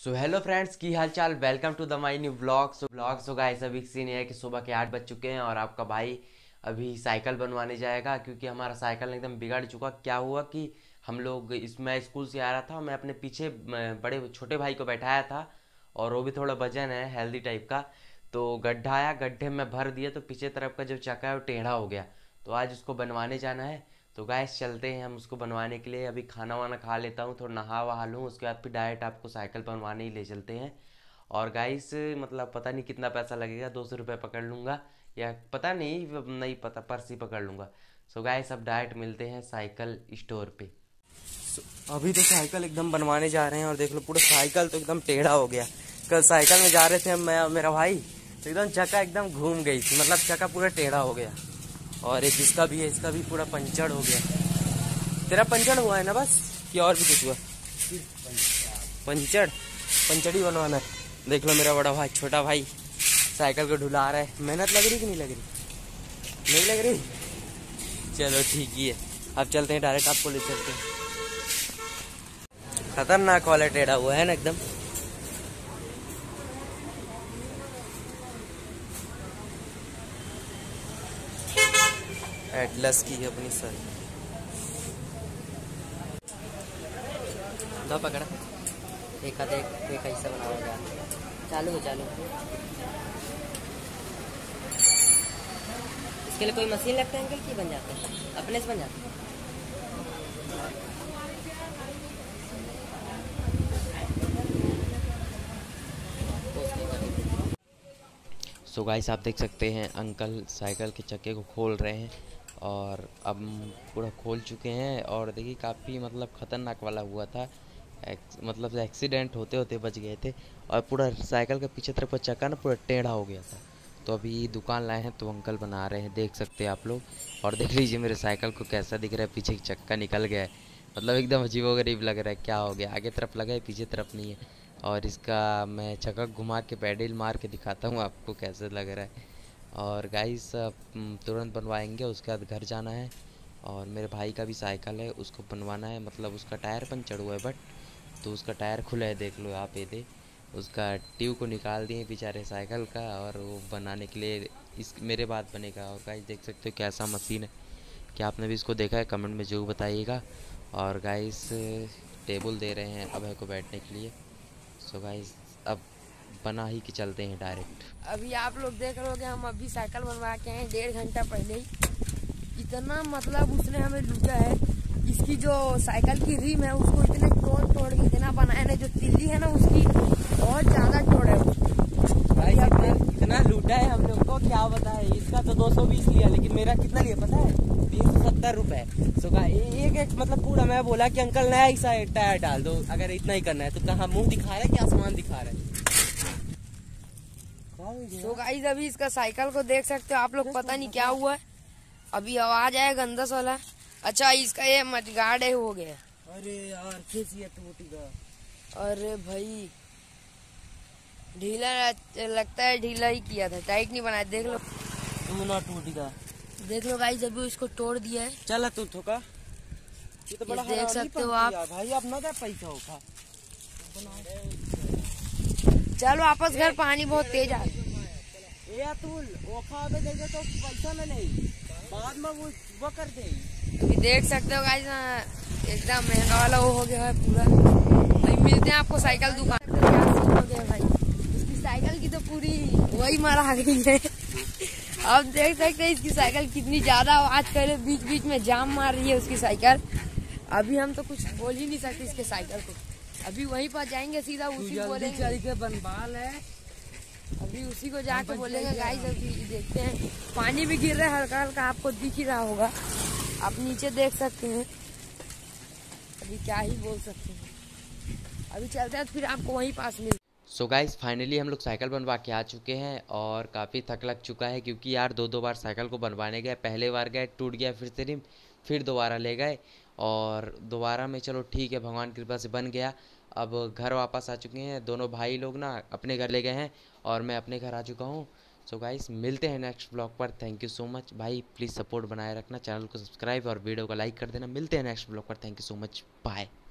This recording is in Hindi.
सो हेलो फ्रेंड्स, की हाल चाल। Welcome to the my new blog. So guys, अभी सीन ये है कि सुबह के 8 बज चुके हैं और आपका भाई अभी साइकिल बनवाने जाएगा क्योंकि हमारा साइकिल एकदम बिगड़ चुका। क्या हुआ कि हम लोग मैं स्कूल से आ रहा था, मैं अपने पीछे बड़े छोटे भाई को बैठाया था और वो भी थोड़ा वजन है, हेल्दी टाइप का। तो गड्ढा आया, गड्ढे में भर दिया तो पीछे तरफ का जो चक्का है वो टेढ़ा हो गया। तो आज उसको बनवाने जाना है। तो गाइस चलते हैं हम उसको बनवाने के लिए। अभी खाना वाना खा लेता हूँ, थोड़ा नहा वहा लूँ, उसके बाद फिर डायरेक्ट आपको साइकिल बनवाने ही ले चलते हैं। और गाइस मतलब पता नहीं कितना पैसा लगेगा, 200 रुपये पकड़ लूँगा या पता नहीं, नहीं पता, पर्स ही पकड़ लूँगा। सो गाइस अब डायरेक्ट मिलते हैं साइकिल स्टोर पे। अभी तो साइकिल एकदम बनवाने जा रहे हैं और देख लो पूरा साइकिल तो एकदम टेढ़ा हो गया। कल साइकिल में जा रहे थे मैं और मेरा भाई, तो एकदम चक्का एकदम घूम गई थी, मतलब चक्का पूरा टेढ़ा हो गया। और एक इसका भी है, इसका भी पूरा पंचर हो गया। तेरा पंचर हुआ है ना बस, कि और भी कुछ हुआ? पंचर पंचर ही बनवाना है। देख लो मेरा बड़ा भाई, छोटा भाई साइकिल को ढुला रहा है। मेहनत लग रही कि नहीं लग रही? नहीं लग रही? चलो ठीक ही है, अब चलते हैं, डायरेक्ट आपको ले चलते हैं। खतरनाक वाला टेढ़ा हुआ है ना एकदम। एटलस की है अपनी सर। दो पकड़ा, एक हाथ एक ऐसा बना हुआ। चालू चालू। इसके लिए कोई मशीन लगता है अंकल कि बन जाते हैं अपने से? बन जाते हैं। सो गाइस आप देख सकते हैं अंकल साइकिल के चक्के को खोल रहे हैं और अब पूरा खोल चुके हैं। और देखिए काफ़ी मतलब ख़तरनाक वाला हुआ था। मतलब एक्सीडेंट होते होते बच गए थे। और पूरा साइकिल का पीछे तरफ का चक्का ना पूरा टेढ़ा हो गया था। तो अभी दुकान लाए हैं तो अंकल बना रहे हैं, देख सकते हैं आप लोग। और देख लीजिए मेरे साइकिल को कैसा दिख रहा है, पीछे चक्का निकल गया है। मतलब एकदम अजीबोगरीब लग रहा है, क्या हो गया, आगे तरफ लगा है पीछे तरफ नहीं है। और इसका मैं चक्का घुमा के पैडल मार के दिखाता हूँ आपको कैसे लग रहा है। और गाइस तुरंत बनवाएंगे, उसके बाद घर जाना है। और मेरे भाई का भी साइकिल है, उसको बनवाना है, मतलब उसका टायर पंचर हुआ है बट, तो उसका टायर खुला है, देख लो आप ये दे। उसका ट्यूब को निकाल दिए बेचारे साइकिल का, और वो बनाने के लिए इस मेरे बाद बनेगा। और गाइस देख सकते हो कैसा मशीन है, क्या आपने भी इसको देखा है? कमेंट में जरूर बताइएगा। और गाइस टेबल दे रहे हैं अभय को बैठने के लिए। सो गाइस अब बना ही कि चलते हैं डायरेक्ट। अभी आप लोग देख रहे हो कि हम अभी साइकिल बनवा के हैं 1.5 घंटा पहले ही। इतना मतलब उसने हमें लूटा है। इसकी जो साइकिल की रिम है उसको इतने तोड़ तोड़ के इतना बनाया ना, जो तिल्ली है ना उसकी बहुत ज्यादा तोड़ है। इतना लूटा है हम लोग को, क्या बताए। इसका तो 220 लिया, लेकिन मेरा कितना लिया पता है? 370 रुपए। सो एक मतलब पूरा मैं बोला कि अंकल नया ही टायर डाल दो, अगर इतना ही करना है तो। कहाँ मुंह दिखा रहा है कि आसमान दिखा रहा है? तो गाइस अभी इसका साइकिल को देख सकते हो आप लोग, पता नहीं क्या हुआ है। अभी आवाज आया गंदस वाला। अच्छा इसका ये मडगार्ड है, हो गया। अरे यार कैसी टूटेगा। अरे भाई ढीला लगता है, ढीला ही किया था, टाइट नहीं बनाया। देख लो तू ना टूटेगा। देख लो गाइस अभी इसको तोड़ दिया है। चल तू ठोका, ये तो बड़ा देख सकते हो आप भाई, अपना क्या पैसा होगा। चलो वापस घर, पानी बहुत तेज आ रहा है। तो पैसा न नहीं, बाद में वो कर दे। अभी देख सकते हो गाइस एकदम महंगा वाला वो हो गया है पूरा। भाई मिलते हैं आपको साइकिल दुकान। क्या सीन हो गया भाई, इसकी साइकिल की तो पूरी वही मारा गई है। आप देख सकते हैं इसकी साइकिल कितनी ज्यादा आवाज कर रही, बीच बीच में जाम मार रही है उसकी साइकिल। अभी हम तो कुछ बोल ही नहीं सकते इसके साइकिल को। अभी वहीं पर जाएंगे सीधा, उसी को बोलेंगे चल के बनवाल है। अभी उसी को जाके बोलेंगे गाइस। अभी देखते हैं, पानी भी गिर रहा है हल्का हल्का, आपको दिख ही रहा होगा, आप नीचे देख सकते हैं। अभी क्या ही बोल सकते हैं, अभी चलते हैं तो फिर आपको वहीं पास मिल। सो गाइस फाइनली हम लोग साइकिल बनवा के आ चुके हैं और काफ़ी थक लग चुका है, क्योंकि यार दो बार साइकिल को बनवाने गए। पहले बार गए टूट गया, फिर से रिम, फिर दोबारा ले गए और दोबारा में चलो ठीक है, भगवान की कृपा से बन गया। अब घर वापस आ चुके हैं, दोनों भाई लोग ना अपने घर ले गए हैं और मैं अपने घर आ चुका हूँ। सो गाइस मिलते हैं नेक्स्ट ब्लॉग पर। थैंक यू सो मच भाई, प्लीज़ सपोर्ट बनाए रखना, चैनल को सब्सक्राइब और वीडियो को लाइक कर देना। मिलते हैं नेक्स्ट ब्लॉग पर, thank you so much, bye.